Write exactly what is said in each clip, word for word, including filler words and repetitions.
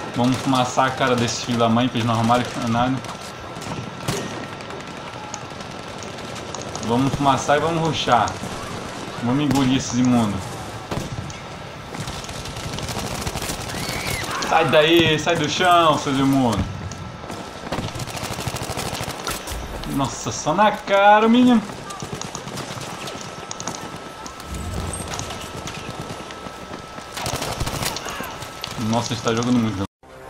Vamos fumaçar a cara desses filhos da mãe pra eles não arrumarem nada. Vamos fumaçar e vamos rushar. Vamos engolir esses imundos. Sai daí, sai do chão, seus imundos. Nossa, só na cara, menino. Nossa, está jogando muito.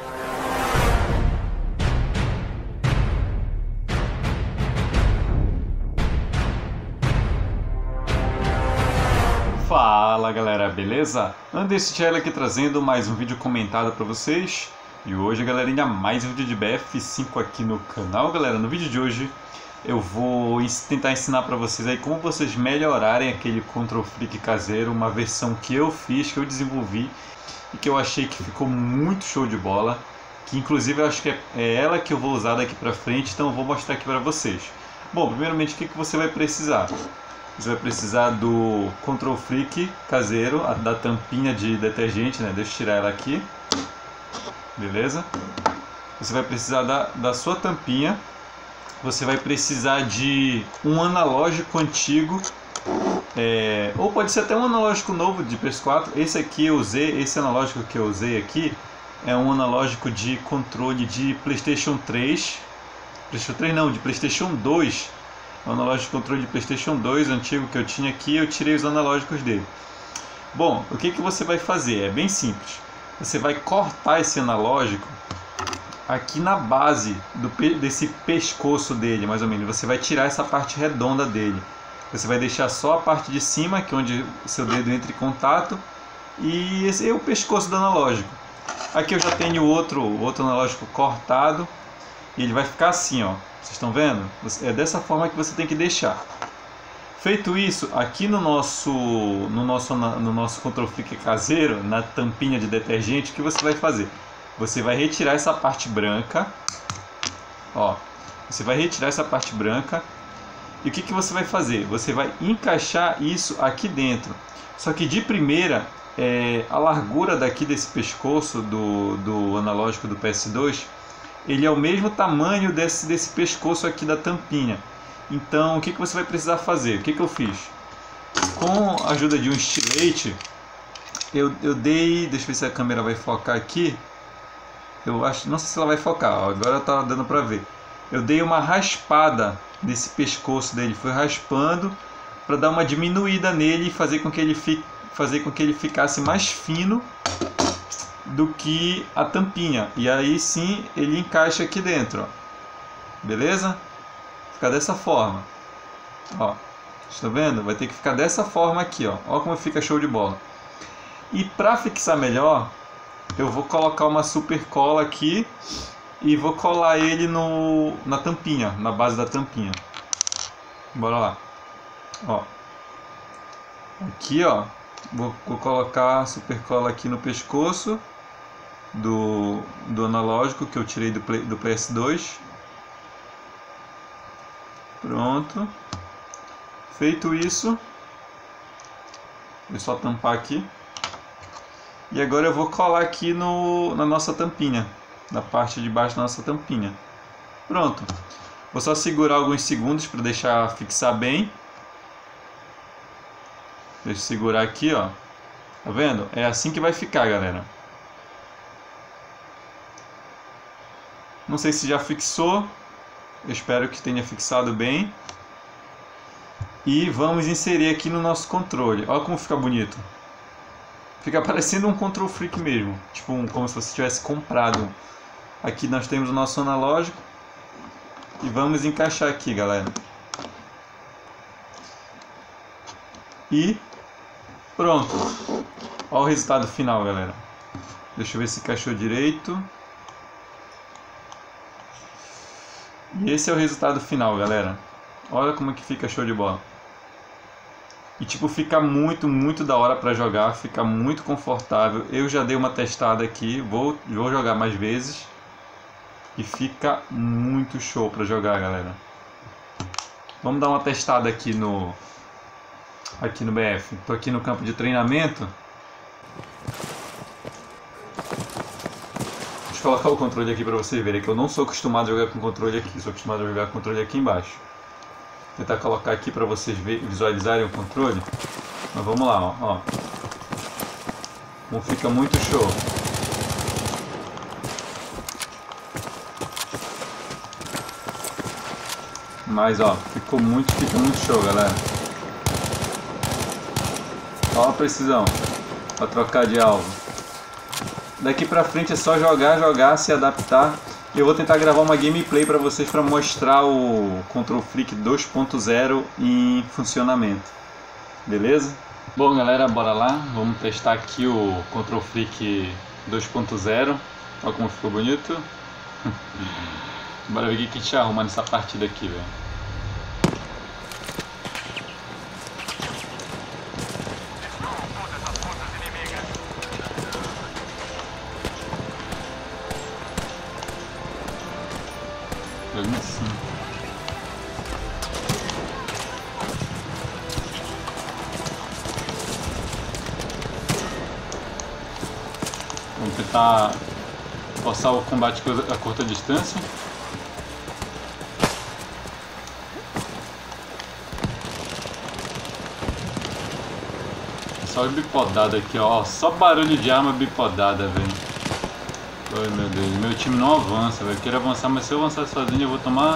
Fala galera, beleza? Anderson Tchela aqui trazendo mais um vídeo comentado para vocês. E hoje, galerinha, mais um vídeo de B F cinco aqui no canal. Galera, no vídeo de hoje eu vou tentar ensinar para vocês aí como vocês melhorarem aquele Control Freak caseiro, uma versão que eu fiz, que eu desenvolvi e que eu achei que ficou muito show de bola, que inclusive eu acho que é ela que eu vou usar daqui para frente, então eu vou mostrar aqui para vocês. Bom, primeiramente, o que, que você vai precisar? Você vai precisar do Control Freak caseiro, da tampinha de detergente, né? Deixa eu tirar ela aqui. Beleza? Você vai precisar da, da sua tampinha. Você vai precisar de um analógico antigo. É, ou pode ser até um analógico novo de P S quatro. Esse aqui eu usei, esse analógico que eu usei aqui é um analógico de controle de PlayStation três. PlayStation três não, de PlayStation dois. O analógico de controle de PlayStation dois antigo que eu tinha aqui, eu tirei os analógicos dele. Bom, o que, que você vai fazer? É bem simples. Você vai cortar esse analógico aqui na base do, desse pescoço dele, mais ou menos. Você vai tirar essa parte redonda dele. Você vai deixar só a parte de cima, que é onde o seu dedo entra em contato, e esse é o pescoço do analógico. Aqui eu já tenho outro, outro analógico cortado, e ele vai ficar assim, ó. Vocês estão vendo? É dessa forma que você tem que deixar. Feito isso, aqui no nosso, no nosso, no nosso Control Freak caseiro, na tampinha de detergente, o que você vai fazer? Você vai retirar essa parte branca, ó. Você vai retirar essa parte branca. E o que, que você vai fazer? Você vai encaixar isso aqui dentro. Só que de primeira, é, a largura daqui desse pescoço do, do analógico do P S dois, ele é o mesmo tamanho desse, desse pescoço aqui da tampinha. Então o que, que você vai precisar fazer? O que, que eu fiz? Com a ajuda de um estilete, eu, eu dei... Deixa eu ver se a câmera vai focar aqui. Eu acho, não sei se ela vai focar, ó, agora tá dando para ver. Eu dei uma raspada nesse pescoço dele, foi raspando para dar uma diminuída nele e fazer com que ele fique, fazer com que ele ficasse mais fino do que a tampinha. E aí sim ele encaixa aqui dentro, ó. Beleza? Fica dessa forma. Ó, estão vendo? Vai ter que ficar dessa forma aqui, ó. Ó como fica show de bola. E para fixar melhor, eu vou colocar uma super cola aqui e vou colar ele no, na tampinha, na base da tampinha. Bora lá. Ó. Aqui, ó. Vou, vou colocar a super cola aqui no pescoço do, do analógico que eu tirei do, play, do P S dois. Pronto. Feito isso, vou só tampar aqui. E agora eu vou colar aqui no, na nossa tampinha, na parte de baixo da nossa tampinha. Pronto. Vou só segurar alguns segundos para deixar fixar bem. Deixa eu segurar aqui, ó. Tá vendo? É assim que vai ficar, galera. Não sei se já fixou. Eu espero que tenha fixado bem. E vamos inserir aqui no nosso controle. Olha como fica bonito. Fica parecendo um Control Freak mesmo. Tipo, um, como se você tivesse comprado. Aqui nós temos o nosso analógico. E vamos encaixar aqui, galera. E pronto. Olha o resultado final, galera. Deixa eu ver se encaixou direito. E esse é o resultado final, galera. Olha como é que fica show de bola. E tipo, fica muito, muito da hora pra jogar. Fica muito confortável. Eu já dei uma testada aqui. Vou, vou jogar mais vezes. E fica muito show pra jogar, galera. Vamos dar uma testada aqui no... Aqui no B F. Tô aqui no campo de treinamento. Deixa eu colocar o controle aqui pra vocês verem, que eu não sou acostumado a jogar com controle aqui, sou acostumado a jogar com controle aqui embaixo. Vou tentar colocar aqui pra vocês ver, visualizarem o controle. Mas vamos lá, ó. ó. Como fica muito show. Mas ó, ficou muito, fica muito show, galera. Ó a precisão pra trocar de alvo. Daqui pra frente é só jogar, jogar, se adaptar. E eu vou tentar gravar uma gameplay pra vocês pra mostrar o Control Freak dois ponto zero em funcionamento. Beleza? Bom, galera, bora lá. Vamos testar aqui o Control Freak dois ponto zero. Olha como ficou bonito. Bora ver o que a gente arruma nessa partida aqui, velho. Assim. Vamos tentar forçar o combate a curta distância. Só bipodada aqui, ó. Só barulho de arma bipodada, velho. Ai meu Deus, meu time não avança, velho. Eu quero avançar, mas se eu avançar sozinho eu vou tomar.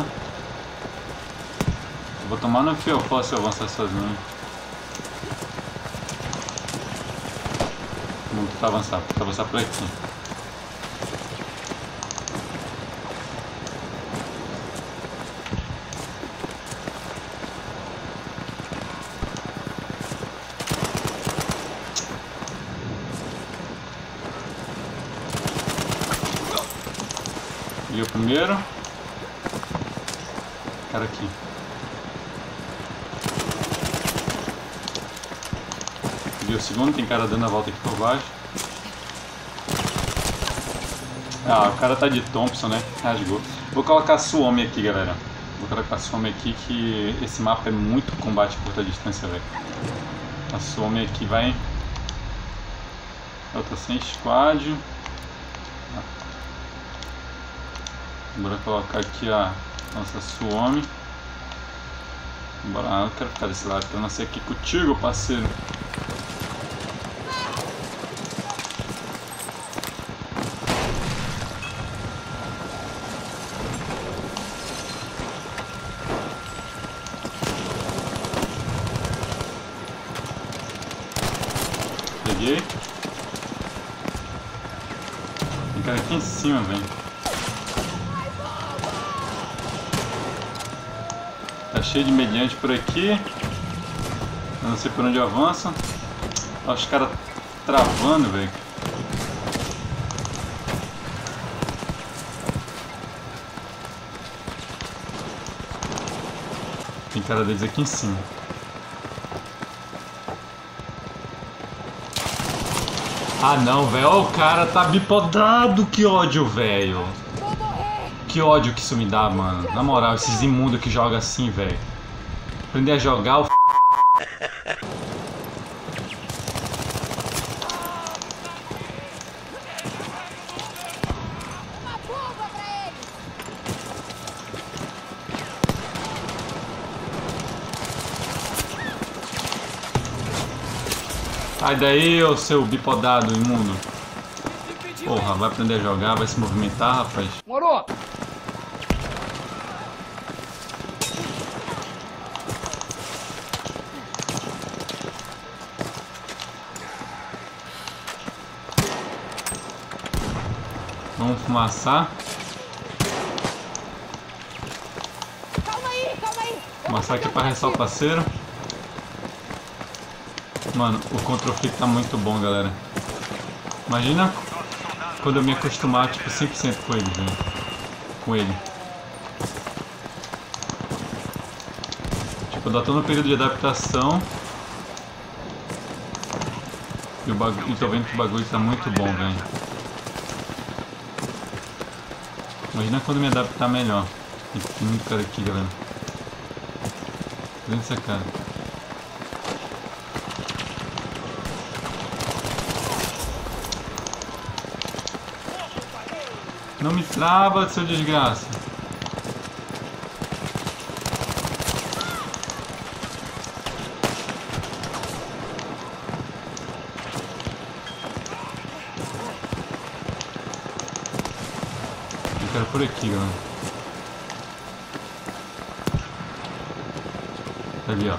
Eu vou tomar no fiofó se eu avançar sozinho. Vamos tentar avançar, vou tentar avançar por aqui. E o primeiro. Cara aqui. E o segundo, tem cara dando a volta aqui por baixo. Ah, o cara tá de Thompson, né? Rasgou. Vou colocar Suomi aqui, galera. Vou colocar Suomi aqui, que esse mapa é muito combate a curta distância, velho. A Suomi aqui vai. Eu tô sem squad. Bora colocar aqui a nossa Suomi. Bora, ah, eu quero ficar desse lado, eu nasci aqui contigo, parceiro. Peguei. Tem cara aqui em cima, velho. Tá cheio de mediante por aqui. Eu não sei por onde avança. Olha os caras travando, velho. Tem cara deles aqui em cima. Ah não, velho. Olha o cara tá bipodado. Que ódio, velho. Que ódio que isso me dá, mano. Na moral, esses imundos que jogam assim, velho. Aprender a jogar o f... Sai daí, ô seu bipodado imundo. Porra, vai aprender a jogar, vai se movimentar, rapaz. Morou! Vamos fumaçar. Calma aí, calma aí! Fumaçar aqui pra ressaltar o parceiro. Mano, o Control Freak tá muito bom, galera. Imagina quando eu me acostumar, tipo, cem por cento com ele, velho. Com ele. Tipo, eu tô no período de adaptação. E, o bagulho, e tô vendo que o bagulho tá muito bom, velho. Imagina quando me adaptar melhor. Tem muito cara aqui, galera. Vem essa cara. Não me trava, seu desgraça. Eu quero por aqui, galera. Tá ali, ó.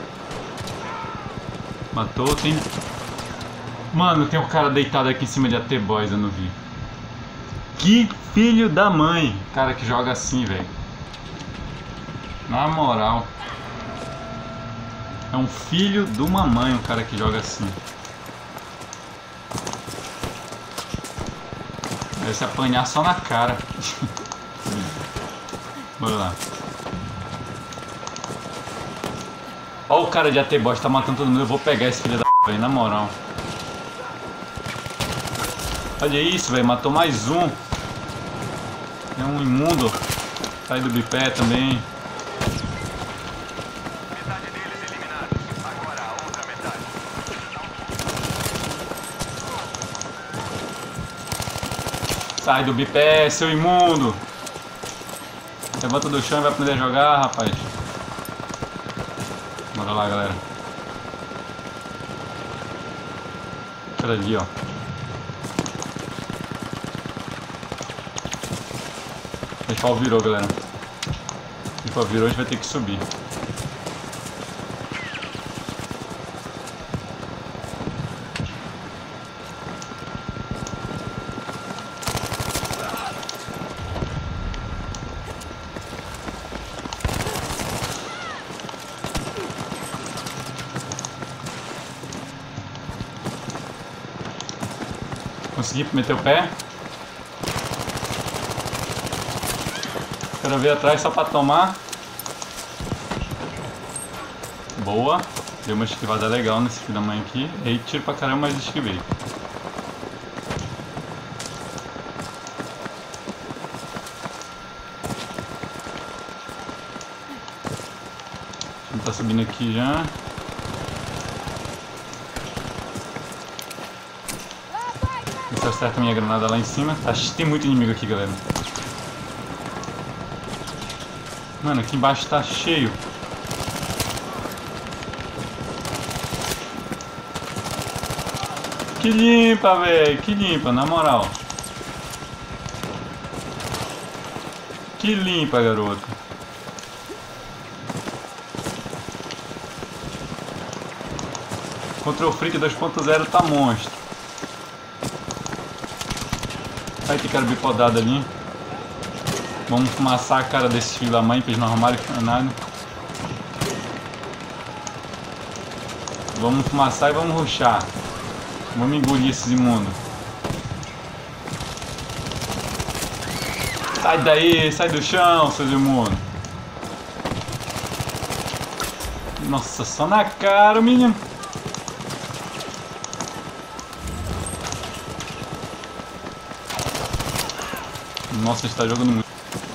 Matou, tem... Mano, tem um cara deitado aqui em cima de A T Boys, eu não vi. Que filho da mãe! Cara que joga assim, velho. Na moral. É um filho de uma mãe, um cara que joga assim. Deve se apanhar só na cara. Bora lá. Ó o cara de A T Boys, tá matando todo mundo. Eu vou pegar esse filho da p, velho, na moral. Olha isso, velho, matou mais um. É um imundo. Sai do bipé também. Metade deles eliminados. Agora a outra metade. Sai do bipé, seu imundo. Levanta do chão e vai aprender a jogar, rapaz. Bora lá, galera. Olha ali, ó. O pau virou, galera. O pau virou, a gente vai ter que subir. Consegui meter o pé. Quero ver atrás só pra tomar. Boa. Deu uma esquivada legal nesse filho da mãe aqui. Errei tiro pra caramba, mas esquivei. O time tá subindo aqui já. Ver se eu acerto a minha granada lá em cima. Tem muito inimigo aqui, galera. Mano, aqui embaixo tá cheio. Que limpa, velho. Que limpa, na moral. Que limpa, garoto. Control Freak dois ponto zero tá monstro. Vai ter cara bipodado ali. Vamos fumaçar a cara desse filho da mãe pra eles não arrumarem nada. Vamos fumaçar e vamos rushar. Vamos engolir esses imundos. Sai daí, sai do chão, seus imundos. Nossa, só na cara, menino. Nossa, está jogando muito.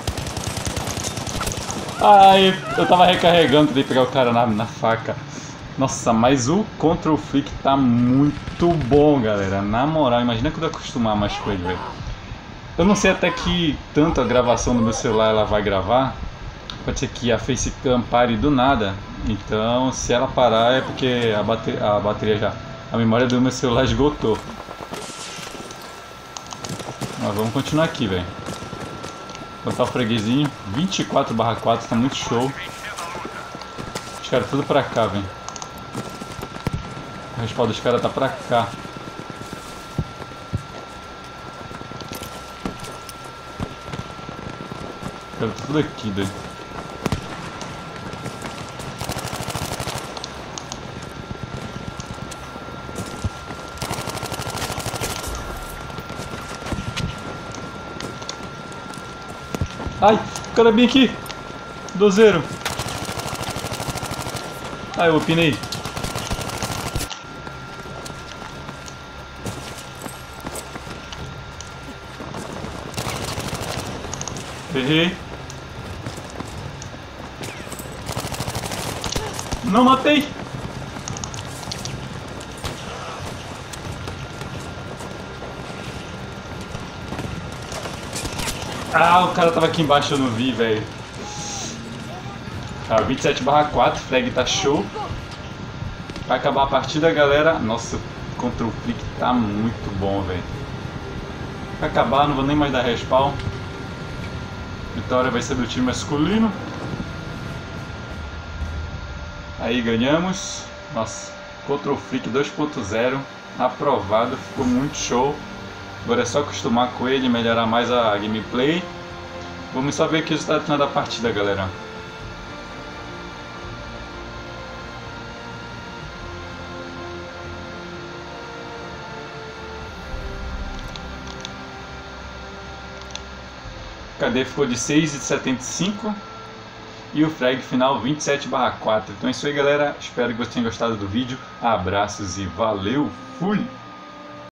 Ai, eu tava recarregando, tentei pegar o cara na, na faca. Nossa, mas o Control Freak tá muito bom, galera. Na moral, imagina quando eu acostumar mais com ele, velho. Eu não sei até que tanto a gravação do meu celular ela vai gravar. Pode ser que a Facecam pare do nada. Então, se ela parar é porque a bateria, a bateria já... A memória do meu celular esgotou. Mas vamos continuar aqui, velho. Botar o freguesinho. vinte e quatro barra quatro, tá muito show. Os caras tudo pra cá, velho. O respaldo dos caras tá pra cá. Os caras tá tudo aqui, doido. Ai, o cara bem aqui. Dozeiro. Ai, eu opinei. Errei. Não matei. Ah, o cara tava aqui embaixo, eu não vi, velho. Tá, vinte e sete barra quatro, frag tá show. Vai acabar a partida, galera. Nossa, o control flick tá muito bom, velho. Vai acabar, não vou nem mais dar respawn. Vitória vai ser do time masculino. Aí ganhamos. Nossa, control flick dois ponto zero. Aprovado, ficou muito show. Agora é só acostumar com ele, melhorar mais a gameplay. Vamos só ver aqui o resultado final da partida, galera. O K D ficou de seis e setenta e cinco e o frag final vinte e sete barra quatro. Então é isso aí, galera. Espero que vocês tenham gostado do vídeo. Abraços e valeu! Fui!